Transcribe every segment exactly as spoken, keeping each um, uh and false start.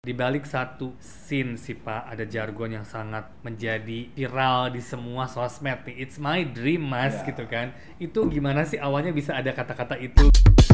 Di balik satu scene sih Pak, ada jargon yang sangat menjadi viral di semua sosmed nih. It's my dream mas, Ya. gitu kan. Itu gimana sih awalnya bisa ada kata-kata itu?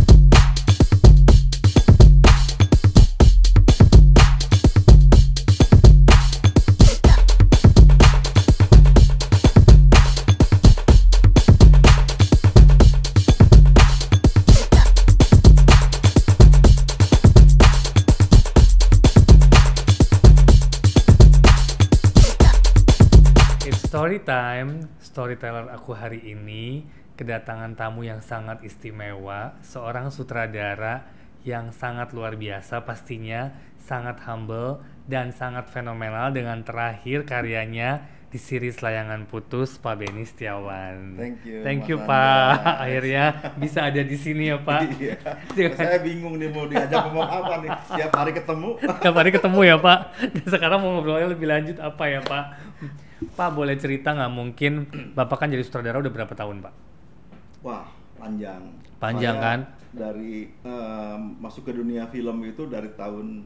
It's story time, storyteller aku hari ini kedatangan tamu yang sangat istimewa, seorang sutradara yang sangat luar biasa pastinya, sangat humble dan sangat fenomenal dengan terakhir karyanya di series Layangan Putus, Pak Benny Setiawan. Thank you, Thank you Mas Pak, Andas. akhirnya bisa ada di sini ya Pak. Iya. Jangan- Saya bingung nih mau diajak ngomong apa nih. Tiap hari ketemu. Tiap hari ketemu ya Pak. Dan sekarang mau ngobrolnya lebih lanjut apa ya Pak? Pak boleh cerita nggak, mungkin Bapak kan jadi sutradara udah berapa tahun Pak? Wah, panjang. Panjang, Saya kan? Dari em, masuk ke dunia film itu dari tahun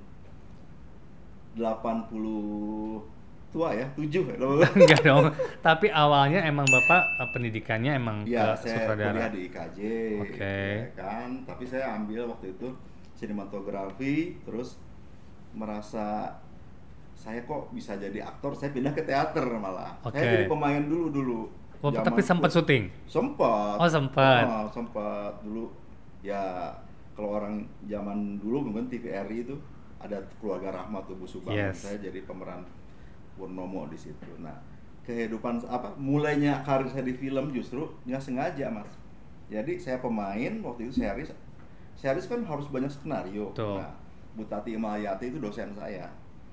delapan puluh tua ya, tujuh ya. Enggak dong. Tapi awalnya emang Bapak eh, pendidikannya emang Iya, ke saya sutradara. kuliah di I K J, Oke. ya kan. Tapi saya ambil waktu itu sinematografi, terus merasa saya kok bisa jadi aktor, saya pindah ke teater malah. Oke. Saya jadi pemain dulu dulu. Oh, tapi sempat Zamanku- syuting. Sempat. Oh, sempat. Oh, sempat dulu. Ya kalau orang zaman dulu mungkin T V R I itu ada Keluarga Rahmat tuh Bu Subangun. Yes. Saya jadi pemeran Purnomo di situ. Nah, kehidupan apa mulainya karir saya di film justru nggak sengaja, Mas. Jadi saya pemain waktu itu series. Series kan harus banyak skenario. Betul. Nah, Bu Tati Imayati itu dosen saya.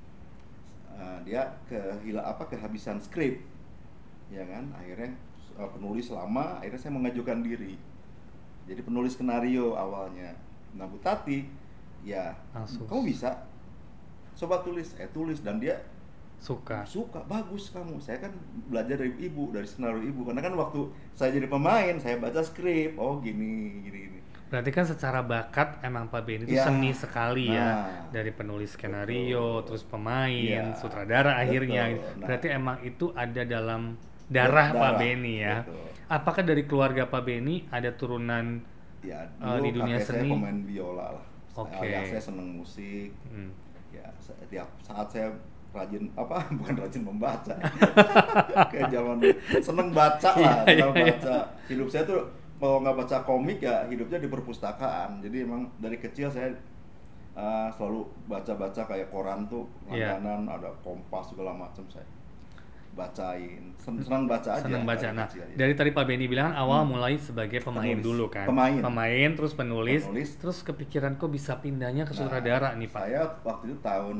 Uh, dia kehila apa kehabisan skrip, ya kan, akhirnya uh, penulis lama, akhirnya saya mengajukan diri jadi penulis skenario awalnya. Nah, Bu Tati ya Langsung. kamu bisa coba tulis, eh tulis, dan dia Suka. suka, bagus kamu. Saya kan belajar dari ibu, dari skenario ibu, karena kan waktu saya jadi pemain saya baca skrip, oh gini gini gini. Berarti kan secara bakat emang Pak Benny itu Ya. seni sekali ya. Nah. Dari penulis skenario, Betul. terus pemain, Ya. sutradara akhirnya. Betul. Nah. Berarti emang itu ada dalam darah, Pak Darah. Benny ya. Betul. Apakah dari keluarga Pak Benny ada turunan Ya, Uh, dulu di dunia kakek seni? saya pemain biola lah. Oke. Ayah saya seneng musik. hmm, Ya, se- tiap saat saya rajin apa bukan rajin membaca. Kayak zaman dulu. Seneng baca lah, Iya, seneng iya, iya. baca. Hidup saya tuh kalau nggak baca komik ya hidupnya di perpustakaan. Jadi emang dari kecil saya uh, selalu baca-baca kayak koran tuh, Iya. langganan, ada Kompas segala macam saya bacain. Sen- Senang baca aja. senang baca. dari Nah, kecil, ya. dari tadi Pak Benny bilang kan awal Hmm. mulai sebagai pemain Penulis. dulu kan. Pemain. terus penulis, Penulis. terus kepikiran kok bisa pindahnya ke Nah, sutradara nih Pak. Saya waktu itu tahun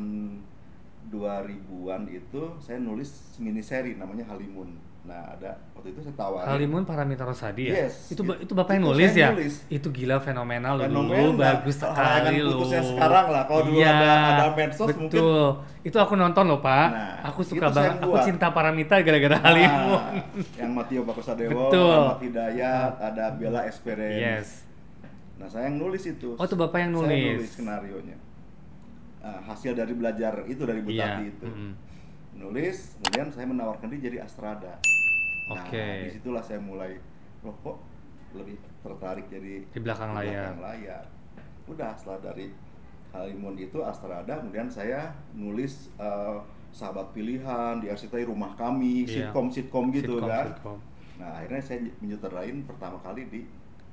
dua ribuan itu saya nulis mini seri namanya Halimun. Nah, ada waktu itu saya tawarin. Halimun Paramita Rosadi ya? Yes. Itu ba- itu Bapak yang Itu nulis saya ya? nulis. Itu gila fenomenal loh dulu, Fenomenal. bagus Layangan sekali loh. Putusnya sekarang lah, kalau dulu Iya, ada- ada medsos betul. mungkin. Itu aku nonton loh Pak. Nah, aku suka itu saya banget. Aku buat. cinta Paramita gara-gara Nah, Halimun. yang Matio Bakusadewo, Betul. Ahmad Hidayat, ada Bella Esperance. Yes. Nah, saya yang nulis itu. Oh, itu Bapak yang Saya nulis. nulis skenarionya. Nah, hasil dari belajar itu dari Bu Iya. Tati itu. mm-mm. Nulis, kemudian saya menawarkan dia jadi Astrada. Oke. Nah, disitulah saya mulai, loh kok lebih tertarik jadi Di belakang layar. belakang layar. Udah setelah dari Halimun itu Astrada, kemudian saya nulis eh, Sahabat Pilihan, di R C T I, Rumah Kami, Iya. sitkom-sitkom gitu Sitkom, kan. sitkom. Nah, akhirnya saya menyutradain pertama kali di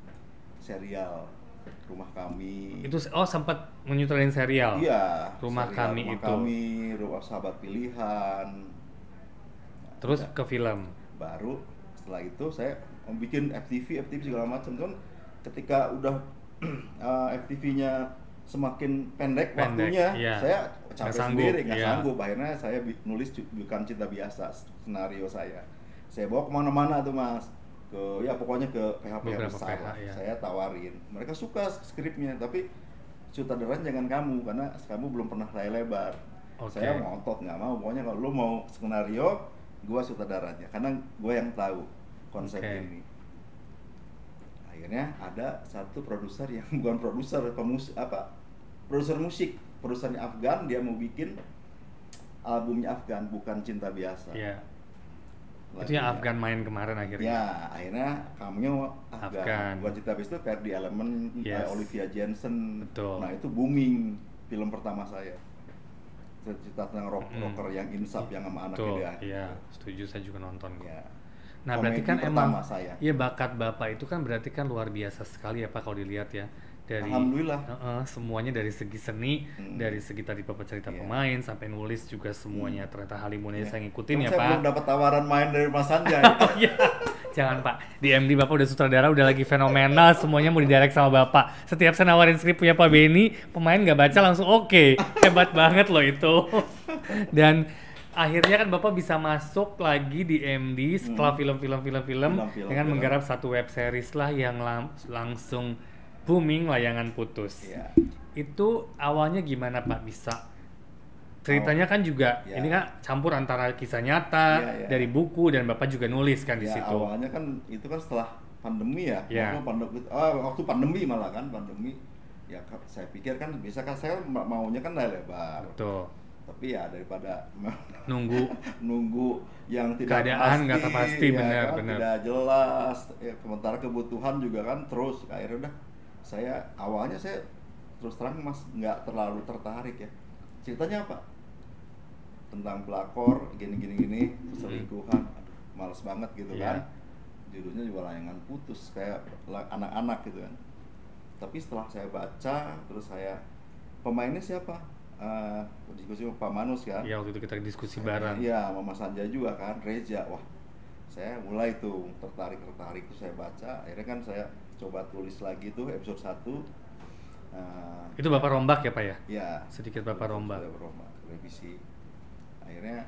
serial Rumah Kami. Itu oh sempat menyutradain serial. Iya, Rumah serial Kami Rumah itu. Kami, Rumah Sahabat Pilihan. Nah, Terus udah. ke film. Baru setelah itu saya bikin F T V, F T V segala macam. Kan ketika udah uh, F T V-nya semakin pendek, Pendek, waktunya, iya. saya Nggak capek sanggup, sendiri, nggak iya. sanggup. Akhirnya saya bi- nulis cu- bukan Cinta Biasa, skenario saya. Saya bawa kemana-mana tuh Mas, ke ya pokoknya ke P H P Beberapa besar. P H, lah. iya. Saya tawarin, mereka suka skripnya, tapi sutradaranya jangan kamu karena kamu belum pernah layar lebar. Oke. Saya ngotot nggak mau, pokoknya kalau lu mau skenario, gua sutradaranya, karena gua yang tahu konsep Oke. ini. Akhirnya ada satu produser yang bukan produser, pemus apa produser musik perusahaannya Afgan, dia mau bikin albumnya Afgan, bukan Cinta Biasa. Iya. Lagunya. Itu yang Afgan main kemarin akhirnya. Ya, akhirnya cameo Afgan. Afgan. Bukan Cinta Biasa itu Ferdy Element, Yes. uh, Olivia Jensen. Betul. Nah, itu booming film pertama saya. Cerita tentang rock, Mm. rocker yang insaf yang sama anaknya Betul. dia. Iya, setuju, saya juga nonton. Ya. Nah, berarti Komedi kan emang pertama saya. ya bakat Bapak itu kan berarti kan luar biasa sekali ya Pak kalau dilihat ya. Dari Alhamdulillah. uh-uh, semuanya dari segi seni, Hmm. dari segi tadi Bapak cerita Iya. pemain sampai nulis juga semuanya ternyata halimunnya Ya. saya ngikutin Cuma ya saya Pak. belum dapat tawaran main dari Mas Sanjay. Oh iya, jangan Pak. Di M D Bapak udah sutradara, udah lagi fenomenal, semuanya mau didirect sama Bapak. Setiap saya nawarin skrip punya Pak Benny, pemain nggak baca langsung oke. Hebat banget loh itu. Dan akhirnya kan Bapak bisa masuk lagi di M D setelah film-film film-film Film-film, dengan film. menggarap satu web series lah yang lang- langsung booming, Layangan Putus. Iya. Itu awalnya gimana Pak bisa? Ceritanya kan juga Ya. ini kan campur antara kisah nyata Iya, iya. dari buku dan Bapak juga nulis kan di Ya, situ. awalnya kan itu kan setelah pandemi ya. Ya. Waktu pandemi, oh, waktu pandemi malah kan pandemi. Ya ka- saya pikir kan bisa kan saya ma- maunya kan layar lebar. Betul. Tapi ya daripada Nunggu nunggu yang tidak Keadaan nggak pasti, ya benar, kan, benar. tidak jelas. Ya, sementara kebutuhan juga kan terus. Akhirnya udah saya awalnya saya terus terang mas nggak terlalu tertarik ya. Ceritanya apa? Tentang pelakor gini-gini gini selingkuhan. Aduh, males banget gitu Iya. kan. Judulnya juga Layangan Putus kayak la- anak-anak gitu kan. Tapi setelah saya baca terus saya pemainnya siapa? Eh, diskusi sama Pak Manus kan. ya waktu itu kita diskusi bareng. Iya, sama Mas Sanjay juga kan, Reza. Wah, saya mulai tuh tertarik-tertarik tuh saya baca. Akhirnya kan saya coba tulis lagi tuh episode satu. Nah, Itu Bapak rombak ya Pak ya? ya, Sedikit Bapak rombak. Saya rombak, revisi. Akhirnya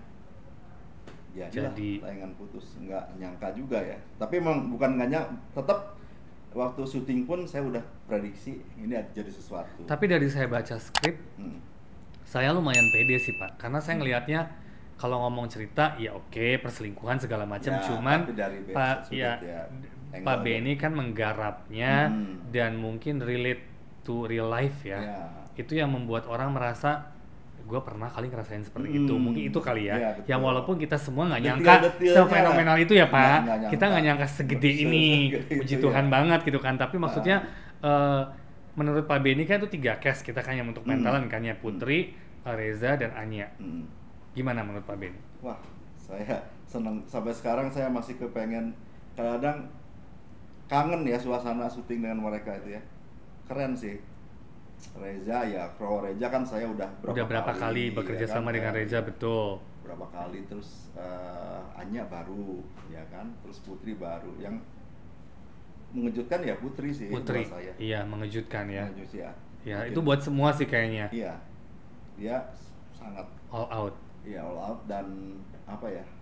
jadilah Jadi- Layangan Putus. Nggak nyangka juga ya. Tapi emang bukan nggak nyangka, tetap waktu syuting pun saya udah prediksi ini jadi sesuatu. Tapi dari saya baca skrip, Hmm. saya lumayan pede sih Pak. Karena saya ngelihatnya kalau ngomong cerita ya oke perselingkuhan segala macam, Ya, cuman tapi dari basic Pak sudut ya, ya, Pak angle-nya. Benny kan menggarapnya Hmm. dan mungkin relate to real life ya. Ya. Itu yang membuat orang merasa gue pernah kali ngerasain seperti Hmm. itu, mungkin itu kali ya, Iya, betul. yang walaupun kita semua nggak Detail- nyangka detailnya sefenomenal itu ya nggak- Pak, nggak nyangka. kita nggak nyangka segede Se- ini, segede puji itu, Tuhan ya. banget gitu kan, tapi maksudnya eh, menurut Pak Benny kan itu tiga cast kita kan yang untuk Hmm. mentalan kan ya, Putri, Reza dan Anya, Hmm. gimana menurut Pak Benny? Wah, saya seneng sampai sekarang saya masih kepengen kadang kangen ya suasana syuting dengan mereka itu ya. Keren sih. Reza ya, Pro Reza kan saya udah berapa, Udah berapa kali, bekerja ya kan? sama dengan Ya, Reza, betul. Berapa kali terus eh, Anya baru ya kan, terus Putri baru. Yang mengejutkan ya Putri sih Putri, buat saya. iya mengejutkan ya. Mengejut, ya. Ya Mungkin- itu buat semua sih kayaknya, Iya. Dia sangat all out. ya all out dan apa ya?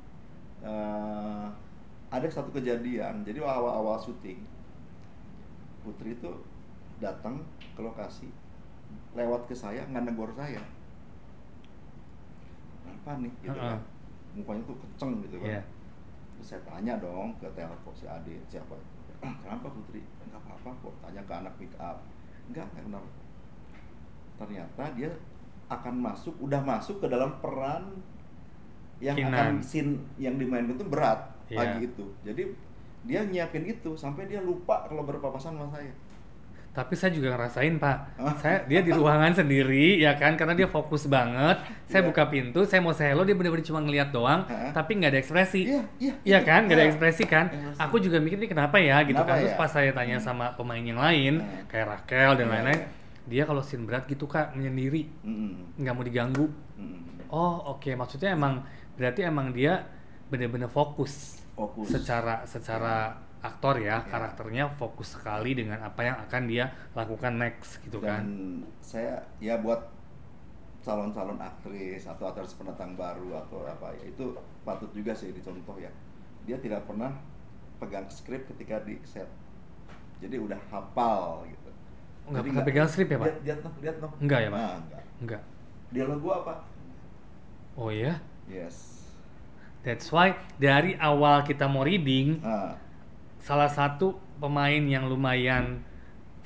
eh, ada satu kejadian. Jadi awal-awal syuting Putri itu datang ke lokasi lewat ke saya nggak negor saya. Apa nih gitu Uh-uh. kan. Mukanya tuh kenceng gitu kan. Iya. Terus saya tanya dong ke telepon si Ade, siapa? Kenapa Putri? Enggak apa-apa kok. Tanya ke anak pick up. Enggak, enggak kenapa. Ternyata dia akan masuk, udah masuk ke dalam peran yang Kinan. akan scene yang dimainkan itu berat Iya. pagi itu. Jadi dia nyiapin itu sampai dia lupa kalau berpapasan sama saya. Tapi saya juga ngerasain Pak, Hah? saya dia di ruangan sendiri ya kan, karena dia fokus banget. Saya Iya. buka pintu, saya mau say hello, dia bener-bener cuma ngeliat doang, Hah? tapi nggak ada ekspresi. Iya, iya. Iya itu. kan, nggak ada Iya. ekspresi kan. Ekspresi. Aku juga mikir nih kenapa ya gitu Kenapa kan. Terus ya? pas saya tanya Hmm. sama pemain yang lain, Hmm. kayak Raquel dan Iya, lain-lain, iya. dia kalau scene berat gitu Kak menyendiri, Mm-mm. nggak mau diganggu. Mm-mm. Oh oke, maksudnya emang berarti emang dia bener-bener fokus, Fokus. secara secara aktor ya, Ya. karakternya fokus sekali dengan apa yang akan dia lakukan next gitu Dan kan. saya ya buat calon-calon aktris atau aktris pendatang baru atau apa ya itu patut juga sih dicontoh ya. Dia tidak pernah pegang skrip ketika di set. Jadi udah hafal gitu. Nggak Jadi pernah pegang skrip ya, Pak? Lihat, lihat noh, lihat noh. Enggak ya, Pak? Nah, enggak. Enggak. Dialog gua apa? Oh ya, Yes. that's why dari awal kita mau reading, Nah, salah satu pemain yang lumayan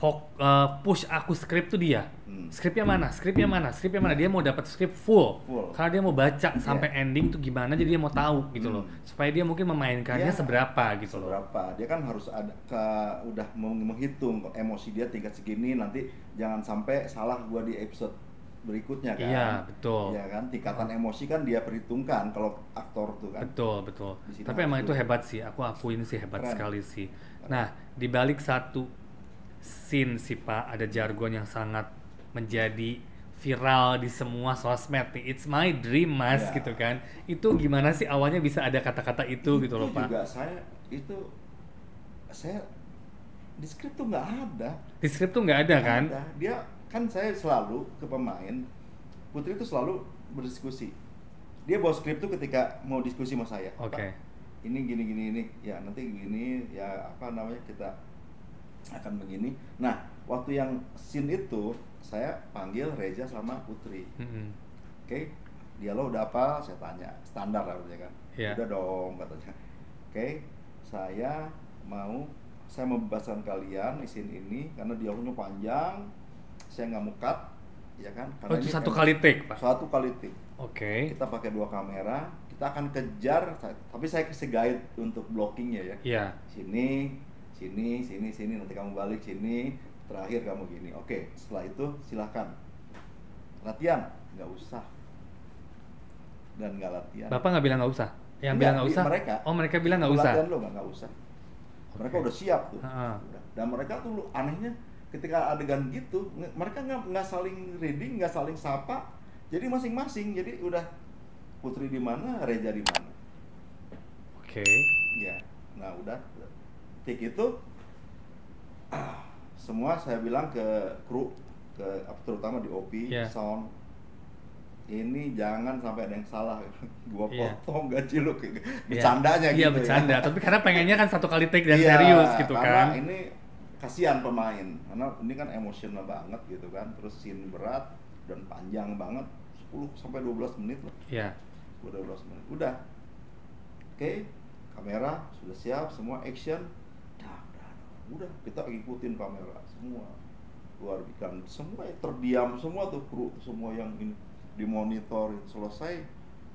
fok, uh, push aku skrip tuh dia. Hmm. Skripnya mana? Skripnya mana? Skripnya mana? Dia mau dapat skrip full. full. Karena dia mau baca yeah. sampai ending tuh gimana, jadi dia mau tahu gitu hmm. loh. Supaya dia mungkin memainkannya yeah. seberapa gitu seberapa. loh. Seberapa. Dia kan harus ada ke udah menghitung emosi dia tingkat segini, nanti jangan sampai salah gua di episode berikutnya kan. Iya, betul. Iya kan, tingkatan emosi kan dia perhitungkan kalau aktor tuh kan. Betul, betul. Tapi emang itu hebat sih. Aku akuin sih hebat Keren. sekali sih. Keren. Nah, di balik satu scene sih Pak, ada jargon yang sangat menjadi viral di semua sosmed nih. It's my dream mas ya. gitu kan. Itu gimana sih awalnya bisa ada kata-kata itu, itu gitu loh Pak? Itu juga saya itu saya di skrip tuh nggak ada. Di skrip tuh nggak ada kan? Ada. Dia kan saya selalu ke pemain Putri itu selalu berdiskusi. Dia bawa skrip tuh ketika mau diskusi sama saya. Oke. Okay. Ini gini gini ini ya nanti gini ya apa namanya kita akan begini. Nah, waktu yang scene itu saya panggil Reza sama Putri. Mm-hmm. Oke, okay? Dialog udah apa? Saya tanya, standar lah ya kan. Yeah. Udah dong katanya. Oke, okay? Saya mau saya membebaskan kalian di scene ini karena dialognya panjang. Saya nggak mau cut, ya kan? Karena oh, itu satu kali take, Pak. Satu kali take. Oke. Okay. Kita pakai dua kamera, kita akan kejar. Tapi saya kasih guide untuk blockingnya ya. Iya. Yeah. Sini. Sini, sini, sini, nanti kamu balik sini, terakhir kamu gini. Oke, setelah itu silahkan latihan, nggak usah dan nggak latihan. Bapak nggak bilang nggak usah? Yang bilang nggak usah? Mereka. Oh, mereka bilang nggak usah? Latihan lo nggak usah. Mereka okay. udah siap tuh. Uh-huh. Dan mereka tuh anehnya ketika adegan gitu, mereka nggak nggak saling reading, nggak saling sapa. Jadi masing-masing, jadi udah Putri di mana, Reza di mana. Oke. Okay. Ya, nah udah. Tik itu ah, semua saya bilang ke kru, ke terutama di O P, yeah. sound, ini jangan sampai ada yang salah. Gua potong yeah. gaji lu, bercandanya yeah. gitu. Iya yeah, bercanda, ya. Tapi karena pengennya kan satu kali take dan yeah, serius gitu karena kan. Ini kasihan pemain, karena ini kan emosional banget gitu kan, terus scene berat dan panjang banget, sepuluh sampai dua belas menit lah. Iya. Yeah. dua belas menit. Udah. Oke, okay. Kamera sudah siap, semua action. Udah kita ikutin kamera semua luar biasa, semua yang terdiam semua tuh kru semua yang ini dimonitor selesai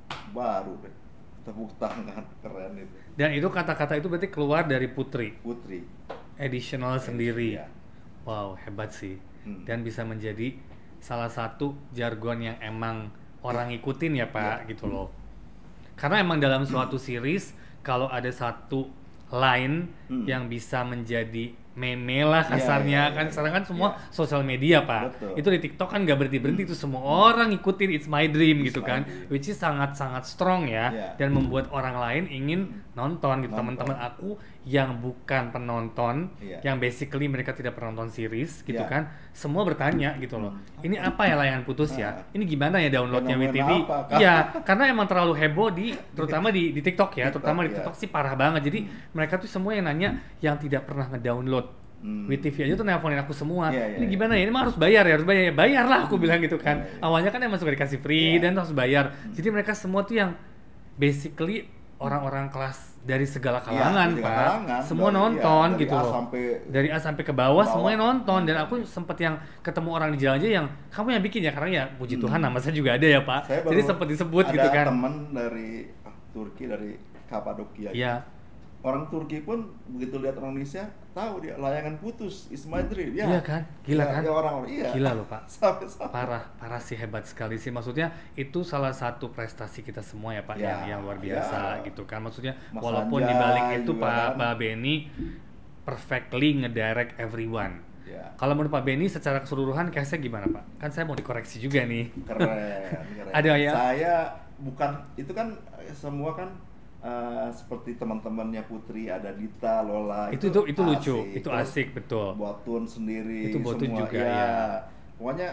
baru deh tepuk tangan keren itu. Dan itu kata-kata itu berarti keluar dari Putri. Putri. Additional Addition, sendiri. Ya. Wow hebat sih. Hmm. Dan bisa menjadi salah satu jargon yang emang orang ikutin ya Pak ya. Gitu loh. Karena emang dalam suatu series kalau ada satu line hmm. yang bisa menjadi meme lah kasarnya yeah, yeah, kan yeah, sekarang kan semua yeah. sosial media Pak. Betul. Itu di TikTok kan nggak berhenti berhenti hmm. itu semua hmm. orang ikutin It's My Dream it's gitu kan dream. Which is sangat sangat strong ya yeah. dan membuat orang lain ingin hmm. nonton gitu. Teman-teman aku yang bukan penonton yeah. yang basically mereka tidak pernah nonton series gitu yeah. kan semua bertanya gitu loh hmm. ini apa ya layangan putus ya ini gimana ya downloadnya W T V iya karena emang terlalu heboh di terutama di di TikTok ya TikTok, terutama di TikTok yeah. sih parah banget jadi hmm. mereka tuh semua yang nanya yang tidak pernah ngedownload Hmm. W T V aja tuh nelponin aku semua. Yeah, yeah, ini gimana ya? Ini mah harus bayar ya, harus bayar ya. Bayar lah aku hmm. bilang gitu kan. Yeah, yeah. Awalnya kan emang suka dikasih free yeah. dan harus bayar. Hmm. Jadi mereka semua tuh yang basically orang-orang kelas dari segala kalangan, yeah, Pak. Kalangan, semua dari, nonton ya, gitu A loh. Sampai dari A sampai ke bawah, bawah semuanya nonton dan aku sempet yang ketemu orang di jalan aja yang kamu yang bikin ya karena ya puji hmm. Tuhan nama saya juga ada ya, Pak. Saya jadi sempet disebut gitu kan. Ada teman dari ah, Turki dari Kapadokia. Iya. Yeah. Orang Turki pun begitu lihat orang Indonesia tahu dia layangan putus It's My Dream ya. Iya kan, gila ya, kan? Ya orang-orang iya. Gila loh Pak. Sampai-sampai. Parah, parah sih hebat sekali sih. Maksudnya itu salah satu prestasi kita semua ya Pak ya, yang, yang luar biasa ya. Gitu kan. Maksudnya Mas walaupun di balik itu Pak Pak Benny perfectly ngedirect everyone. Ya. Kalau menurut Pak Benny secara keseluruhan case-nya gimana Pak? Kan saya mau dikoreksi juga nih. Keren. keren. Ada ya? Saya bukan itu kan semua kan Uh, seperti teman-temannya Putri ada Dita, Lola itu itu, itu lucu, itu asik betul. Botun sendiri itu Botun semua juga ya. ya. Pokoknya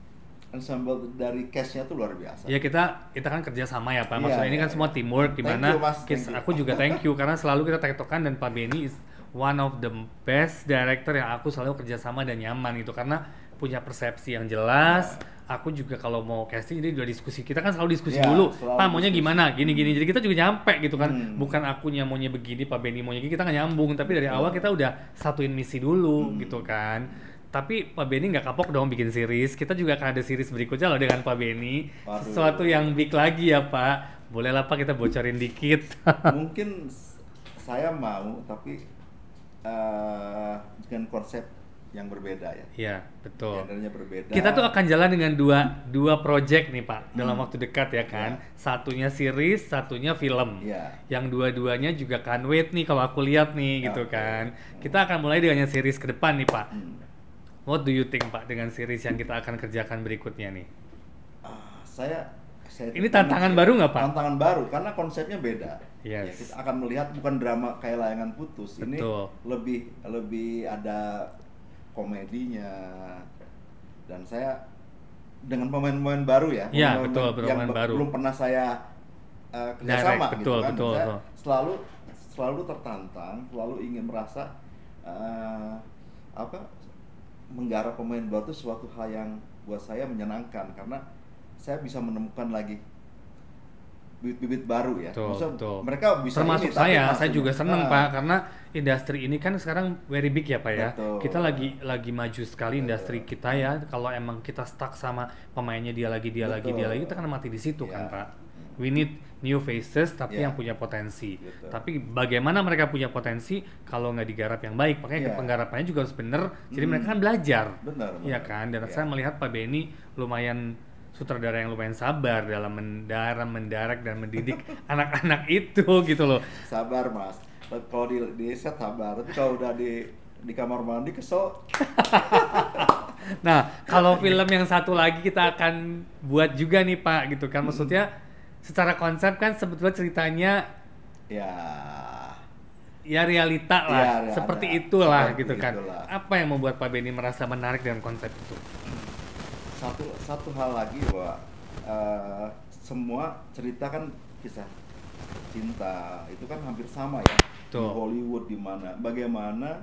ensemble dari cast-nya tuh luar biasa. Ya kita kita kan kerja sama ya Pak. Maksudnya ya, ini kan ya, semua teamwork di mana aku juga thank you karena selalu kita tektokan dan Pak Benny is one of the best director yang aku selalu kerja sama dan nyaman gitu karena punya persepsi yang jelas. Ya. Aku juga kalau mau casting jadi udah diskusi, kita kan selalu diskusi ya, dulu Pak maunya gimana gini gini jadi kita juga nyampe gitu kan hmm. bukan akunya maunya begini Pak Benny maunya gini kita nggak nyambung tapi dari hmm. awal kita udah satuin misi dulu hmm. gitu kan Tapi Pak Benny nggak kapok dong bikin series. Kita juga akan ada series berikutnya loh dengan Pak Benny. Waduh. Sesuatu yang big lagi ya Pak. Boleh lah Pak kita bocorin dikit. Mungkin saya mau, tapi uh, dengan konsep yang berbeda ya. Iya, betul. Genrenya berbeda. Kita tuh akan jalan dengan dua dua project nih Pak dalam Hmm. waktu dekat ya kan. Ya. Satunya series, satunya film. Iya. Yang dua-duanya juga kan wait nih kalau aku lihat nih gitu Oke. kan. Kita akan mulai dengan series ke depan nih Pak. Hmm. What do you think Pak dengan series yang kita akan kerjakan berikutnya nih? Ah, saya, saya Ini tantangan baru nggak, Pak? Tantangan baru karena konsepnya beda. Yes. Ya, kita akan melihat bukan drama kayak Layangan Putus. Ini Betul. lebih lebih ada komedinya, dan saya dengan pemain-pemain baru ya. Iya, pemain-pemain betul, yang pemain be- baru. belum pernah saya uh, kerjasama Direct, gitu betul, kan. betul, saya betul. selalu selalu tertantang, selalu ingin merasa uh, apa menggarap pemain baru itu suatu hal yang buat saya menyenangkan, karena saya bisa menemukan lagi bibit-bibit baru ya. Betul, Maksudnya betul. mereka bisa Termasuk ini, tapi saya, masih- saya juga seneng Ah, Pak karena industri ini kan sekarang very big ya Pak ya. Betul. Kita lagi lagi maju sekali Betul. industri kita ya. Kalau emang kita stuck sama pemainnya dia lagi dia lagi dia Betul. lagi kita kan mati di situ Iya. kan Pak. We need new faces tapi Iya. yang punya potensi. Betul. Tapi bagaimana mereka punya potensi kalau nggak digarap yang baik? Makanya Iya. penggarapannya juga harus bener. Jadi Hmm. mereka kan belajar. Benar, Iya benar. kan? Dan Iya. saya melihat Pak Benny lumayan sutradara yang lumayan sabar dalam mendaram, mendirect dan mendidik anak-anak itu gitu loh. Sabar mas, kalau di, di set sabar, tapi kalau udah di di kamar mandi kesel. Nah, kalau film yang satu lagi kita akan buat juga nih Pak gitu kan. Maksudnya secara konsep kan sebetulnya ceritanya Ya, ya realita lah, Ya, ya, seperti ada. itulah Seperti gitu kan. itulah. Apa yang membuat Pak Benny merasa menarik dengan konsep itu? satu satu hal lagi bahwa eh, semua cerita kan kisah cinta itu kan hampir sama ya. Di Betul. Hollywood di mana, bagaimana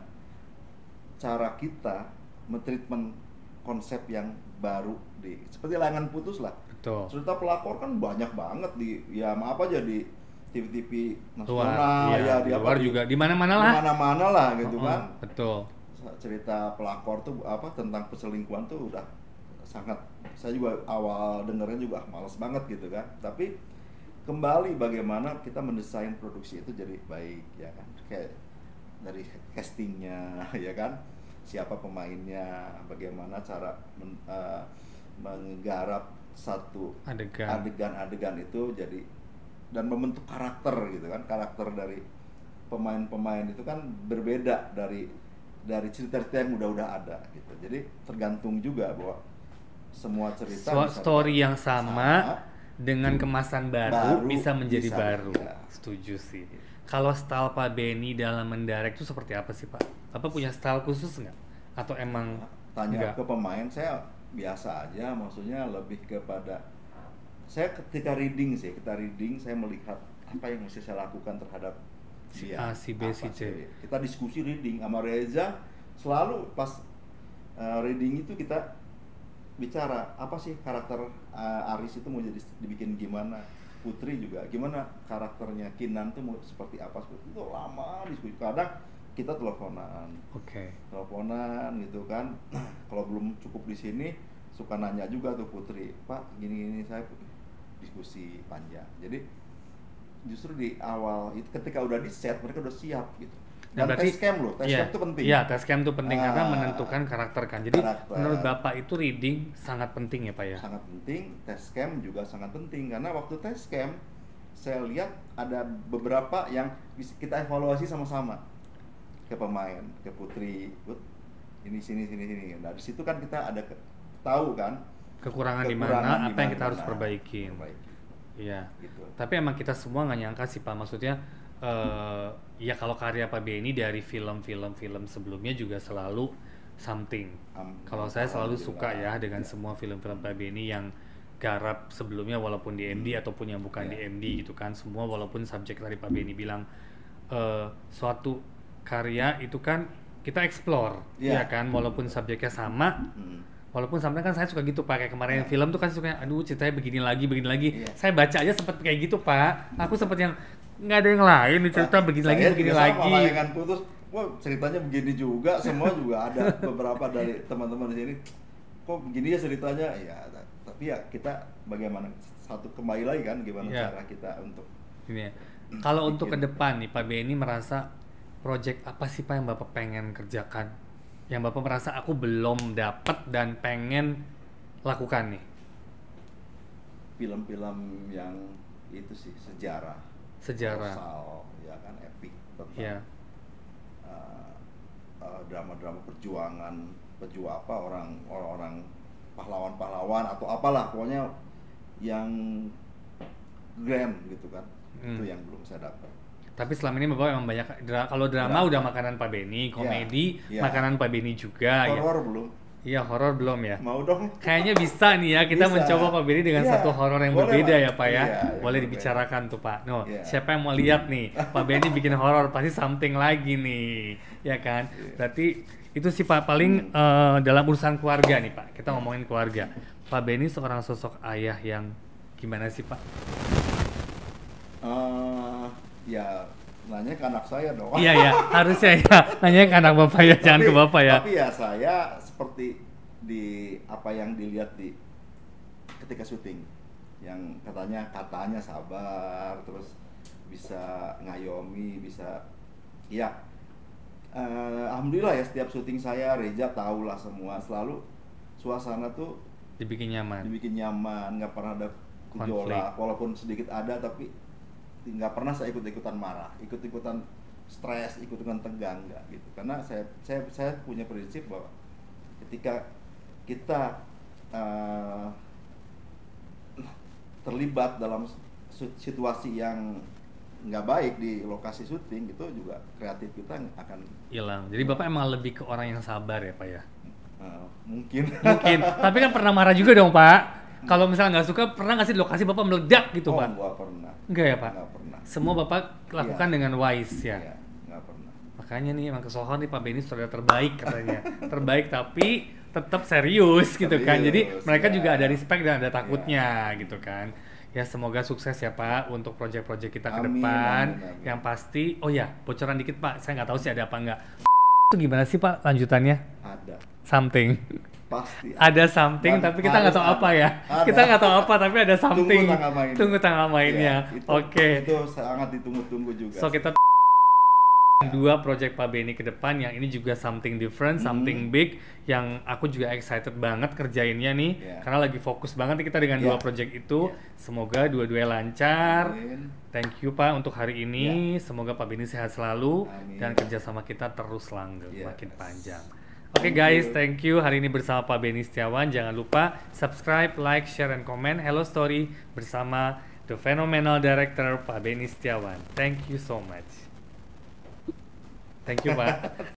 cara kita mentreatment konsep yang baru di seperti Layangan Putus lah. Betul. Cerita pelakor kan banyak banget di ya maaf aja di T V T V Luar, nasional iya, ya di apa, luar juga di mana-mana lah. di mana-mana lah gitu Oh, kan. betul. Cerita pelakor tuh apa tentang perselingkuhan tuh udah sangat, saya juga awal dengernya juga ah, males banget gitu kan. Tapi kembali bagaimana kita mendesain produksi itu jadi baik ya kan, kayak dari castingnya ya kan, siapa pemainnya, bagaimana cara men, uh, menggarap satu Adegan. adegan-adegan itu jadi dan membentuk karakter gitu kan, karakter dari pemain-pemain itu kan berbeda dari dari cerita-cerita yang udah-udah ada gitu. Jadi tergantung juga bahwa semua cerita So- bisa story dibuat yang sama, dengan kemasan baru, Baru, bisa menjadi bisa, baru. ya. Setuju sih. Kalau style Pak Benny dalam mendirect itu seperti apa sih Pak? Apa punya style khusus nggak? Atau emang tanya nggak? ke pemain, saya biasa aja, maksudnya lebih kepada saya ketika reading sih, kita reading saya melihat apa yang mesti saya lakukan terhadap Si dia. A, si B, apa si C. sih. Kita diskusi reading sama Reza, selalu pas uh, reading itu kita bicara apa sih karakter uh, Aris itu mau jadi dibikin gimana, Putri juga gimana karakternya, Kinan tuh mau seperti apa, seperti itu lama diskusi. Kadang kita teleponan, Oke. teleponan gitu kan. Kalau belum cukup di sini suka nanya juga tuh Putri, Pak gini-gini, saya diskusi panjang. Jadi justru di awal itu ketika udah di set mereka udah siap gitu. Nah, Dan berarti- test cam loh, test Iya, cam itu penting. Iya, test cam itu penting karena Ah, menentukan karakter kan. Jadi karakter. menurut Bapak itu reading sangat penting ya Pak ya? Sangat penting, test cam juga sangat penting karena waktu test cam saya lihat ada beberapa yang bisa kita evaluasi sama-sama ke pemain, ke Putri, Put, ini sini sini sini. Nah, di situ kan kita ada ke, tahu kan Kekurangan, di kekurangan mana, di apa yang kita harus mana. perbaikin. Perbaiki, Iya. gitu. Tapi emang kita semua nggak nyangka sih Pak, maksudnya eh ya kalau karya Pak Benny dari film-film film sebelumnya juga selalu something. Am- Kalau saya selalu suka ya Alhamdulillah. dengan Ya. semua film-film Pak Benny yang garap sebelumnya walaupun di M D ataupun yang bukan di Ya. M D gitu kan, semua walaupun subjek tadi Pak Benny bilang eh suatu karya itu kan kita explore, Ya. ya kan, walaupun subjeknya sama. Hmm. Walaupun sampai kan saya suka gitu Pak, kayak kemarin Ya. film tuh kan suka, aduh ceritanya begini lagi, begini lagi. Iya. Saya baca aja sempet kayak gitu Pak. Aku sempet yang nggak ada yang lain nih cerita begini lagi, Saya begini juga sama, lagi. Layangan Putus, kok ceritanya begini juga, semua juga ada beberapa dari teman-teman di sini, kok begini ya ceritanya, ya tapi ya kita bagaimana, satu kembali lagi kan, gimana ya. cara kita untuk ini ya. Kalau untuk ke depan nih Pak Benny merasa project apa sih Pak yang Bapak pengen kerjakan? Yang Bapak merasa aku belum dapat dan pengen lakukan nih? Film-film yang itu sih, sejarah. Sejarah. Kolosal, ya kan, epic tentang Ya. uh, uh, drama-drama perjuangan, pejuang apa orang orang pahlawan-pahlawan atau apalah, pokoknya yang grand gitu kan. Hmm. Itu yang belum saya dapat. Tapi selama ini Bapak memang banyak dra- kalau drama Drama. udah makanan Pak Benny, komedi Ya, ya. makanan Pak Benny juga ya. Horor belum? Iya, horor belum ya? Mau dong. Kayaknya bisa nih ya kita Bisa. mencoba Pak Benny dengan Iya, satu horor yang boleh, berbeda Pak. ya Pak ya. Iya, yang Boleh berbeda. dibicarakan tuh Pak. No, Iya. siapa yang mau lihat nih? Pak Benny bikin horor pasti something lagi nih, ya kan? Iya. Berarti itu sih Pak paling eh, dalam urusan keluarga nih Pak. Kita ngomongin keluarga. Pak Benny seorang sosok ayah yang gimana sih Pak? Uh, ya nanya ke anak saya dong. Iya ya, harusnya ya. Nanya ke anak Bapak ya, jangan Tapi- ke Bapak ya. Tapi ya saya seperti di apa yang dilihat di ketika syuting, yang katanya katanya sabar, terus bisa ngayomi, bisa ya eh, alhamdulillah ya, setiap syuting saya Reza tahu lah semua, selalu suasana tuh Dibikin nyaman. dibikin nyaman, nggak pernah ada gejolak, walaupun sedikit ada tapi nggak pernah saya ikut-ikutan marah, ikut-ikutan stres, ikut-ikutan tegang, nggak gitu. Karena saya saya saya punya prinsip bahwa ketika kita uh, terlibat dalam situasi yang nggak baik di lokasi syuting, itu juga kreatif kita akan Hilang. Jadi Bapak emang lebih ke orang yang sabar ya Pak ya? uh, mungkin Mungkin. Tapi kan pernah marah juga dong Pak. Kalau misalnya nggak suka, pernah nggak sih di lokasi Bapak meledak gitu oh, Pak? nggak pernah. Enggak ya Pak? Nggak pernah. Semua Bapak lakukan Iya. dengan wise ya? Iya, nggak pernah. Makanya nih emang kesohon nih Pak Benny saudara terbaik katanya. Terbaik tapi tetap serius gitu kan. Jadi Serius, mereka ya. juga ada respect dan ada takutnya gitu kan. Ya semoga sukses ya Pak untuk proyek-proyek kita ke Amin, depan. amin, amin. Yang pasti, oh ya bocoran dikit Pak, saya nggak tahu sih ada apa nggak. Itu gimana sih Pak lanjutannya? Ada, Something. pasti Ada something Dan tapi kita nggak tahu harus apa ya. ada. Kita nggak tahu apa tapi ada something. Tunggu tanggal mainnya. Tunggu tanggal mainnya. Iya, itu- Oke. Itu sangat ditunggu-tunggu juga. So kita dua project Pak Benny ke depan yang ini juga something different, Hmm. something big yang aku juga excited banget kerjainnya nih Yeah. karena lagi fokus banget nih kita dengan Yeah. dua project itu. Yeah. Semoga dua-duanya lancar. Amin. Thank you Pak untuk hari ini. Semoga Pak Benny sehat selalu Amin. dan kerjasama kita terus langgeng Yes. makin panjang. Oke Thank guys, you. thank you. Hari ini bersama Pak Benny Setiawan. Jangan lupa subscribe, like, share, and comment Hello Story bersama the phenomenal director Pak Benny Setiawan. Thank you so much. Thank you Pak.